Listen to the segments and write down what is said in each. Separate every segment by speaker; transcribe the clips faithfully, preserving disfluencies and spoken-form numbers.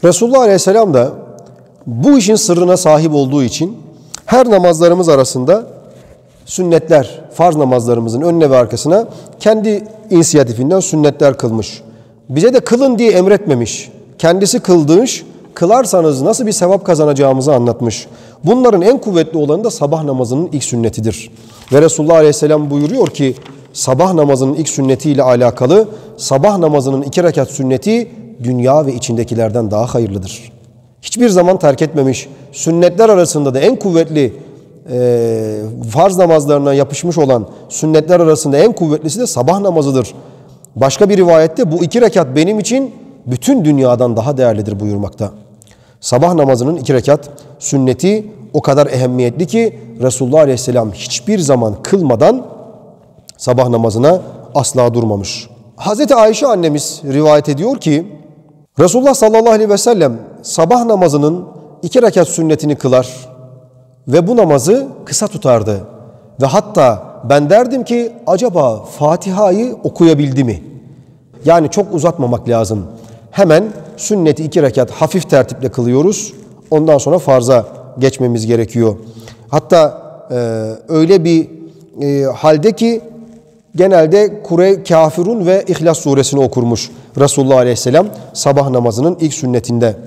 Speaker 1: Resulullah Aleyhisselam da bu işin sırrına sahip olduğu için her namazlarımız arasında sünnetler, farz namazlarımızın önüne ve arkasına kendi inisiyatifinden sünnetler kılmış. Bize de kılın diye emretmemiş. Kendisi kıldırmış, kılarsanız nasıl bir sevap kazanacağımızı anlatmış. Bunların en kuvvetli olanı da sabah namazının ilk sünnetidir. Ve Resulullah Aleyhisselam buyuruyor ki sabah namazının ilk sünnetiyle alakalı sabah namazının iki rekat sünneti dünya ve içindekilerden daha hayırlıdır. Hiçbir zaman terk etmemiş. Sünnetler arasında da en kuvvetli e, farz namazlarına yapışmış olan sünnetler arasında en kuvvetlisi de sabah namazıdır. Başka bir rivayette bu iki rekat benim için bütün dünyadan daha değerlidir buyurmakta. Sabah namazının iki rekat sünneti o kadar ehemmiyetli ki Resulullah Aleyhisselam hiçbir zaman kılmadan sabah namazına asla durmamış. Hazreti Ayşe annemiz rivayet ediyor ki Resulullah sallallahu aleyhi ve sellem sabah namazının iki rekat sünnetini kılar ve bu namazı kısa tutardı. Ve hatta ben derdim ki acaba Fatiha'yı okuyabildi mi? Yani çok uzatmamak lazım. Hemen sünneti iki rekat hafif tertiple kılıyoruz. Ondan sonra farza geçmemiz gerekiyor. Hatta e, öyle bir e, halde ki genelde Kure Kafirun ve İhlas suresini okurmuş Resulullah Aleyhisselam sabah namazının ilk sünnetinde.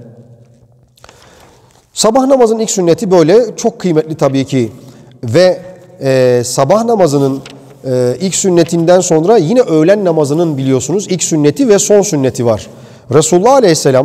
Speaker 1: Sabah namazının ilk sünneti böyle çok kıymetli tabii ki. Ve e, sabah namazının e, ilk sünnetinden sonra yine öğlen namazının biliyorsunuz ilk sünneti ve son sünneti var. Resulullah Aleyhisselam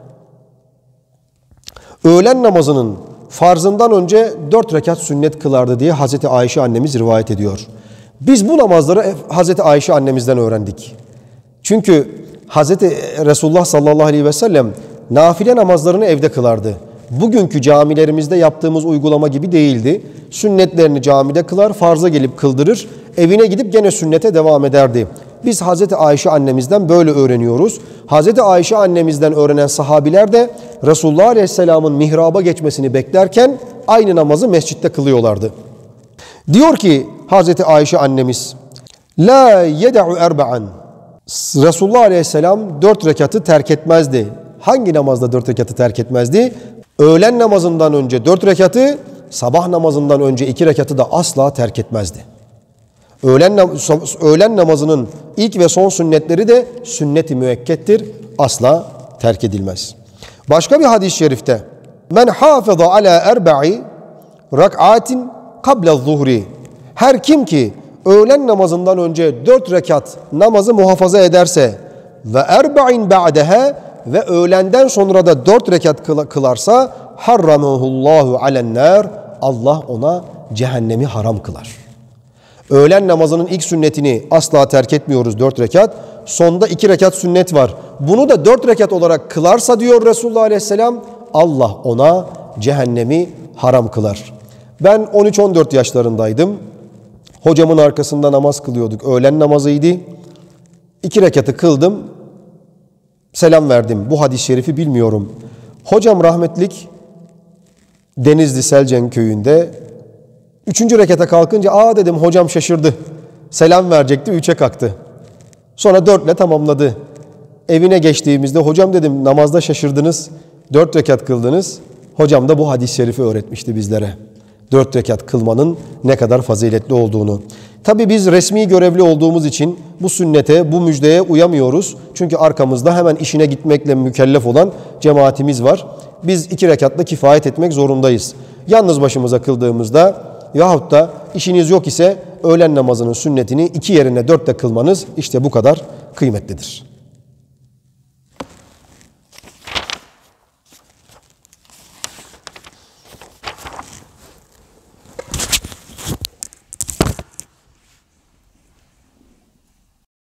Speaker 1: öğlen namazının farzından önce dört rekat sünnet kılardı diye Hazreti Ayşe annemiz rivayet ediyor. Biz bu namazları Hazreti Ayşe annemizden öğrendik. Çünkü Hazreti Resulullah sallallahu aleyhi ve sellem nafile namazlarını evde kılardı. Bugünkü camilerimizde yaptığımız uygulama gibi değildi. Sünnetlerini camide kılar, farza gelip kıldırır, evine gidip gene sünnete devam ederdi. Biz Hazreti Ayşe annemizden böyle öğreniyoruz. Hazreti Ayşe annemizden öğrenen sahabiler de Resulullah Aleyhisselam'ın mihraba geçmesini beklerken aynı namazı mescitte kılıyorlardı. Diyor ki Hazreti Ayşe annemiz, La yeda'u erba'an. Resulullah Aleyhisselam dört rekatı terk etmezdi. Hangi namazda dört rekatı terk etmezdi? Öğlen namazından önce dört rekatı, sabah namazından önce iki rekatı da asla terk etmezdi. Öğlen, nam öğlen namazının ilk ve son sünnetleri de sünnet-i müekkettir. Asla terk edilmez. Başka bir hadis-i şerifte Men hafıza ala erba'i rak'atin kabla zuhri. Her kim ki öğlen namazından önce dört rekat namazı muhafaza ederse ve erba'in ba'deha ve öğlenden sonra da dört rekat kılarsa harramahullahu alen-nar. Allah ona cehennemi haram kılar. Öğlen namazının ilk sünnetini asla terk etmiyoruz dört rekat. Sonda iki rekat sünnet var. Bunu da dört rekat olarak kılarsa diyor Resulullah Aleyhisselam Allah ona cehennemi haram kılar. Ben on üç on dört yaşlarındaydım. Hocamın arkasında namaz kılıyorduk. Öğlen namazıydı. İki rekatı kıldım. Selam verdim. Bu hadis-i şerifi bilmiyorum. Hocam rahmetlik Denizli Selcen köyünde üçüncü rekata kalkınca aa dedim hocam şaşırdı. Selam verecekti, üçe kalktı. Sonra dörtle tamamladı. Evine geçtiğimizde hocam dedim namazda şaşırdınız. Dört rekat kıldınız. Hocam da bu hadis-i şerifi öğretmişti bizlere. Dört rekat kılmanın ne kadar faziletli olduğunu. Tabi biz resmi görevli olduğumuz için bu sünnete, bu müjdeye uyamıyoruz. Çünkü arkamızda hemen işine gitmekle mükellef olan cemaatimiz var. Biz iki rekatla kifayet etmek zorundayız. Yalnız başımıza kıldığımızda yahut da işiniz yok ise öğlen namazının sünnetini iki yerine dörtte kılmanız işte bu kadar kıymetlidir.